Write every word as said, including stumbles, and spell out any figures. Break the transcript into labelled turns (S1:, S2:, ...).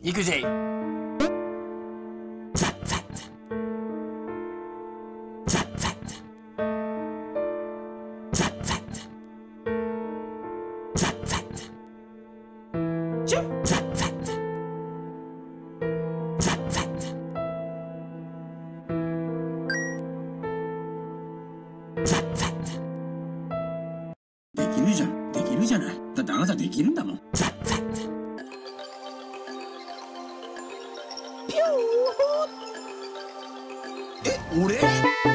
S1: 行くぜ。ザッザッザッザッザッザッザッザッザッザッザッチュッザッザッザッザッザッザッザッザッザッ。
S2: できるじゃん、できるじゃない。だってあなたできるんだもん。
S1: ザッザッザッピュー。
S2: え、俺？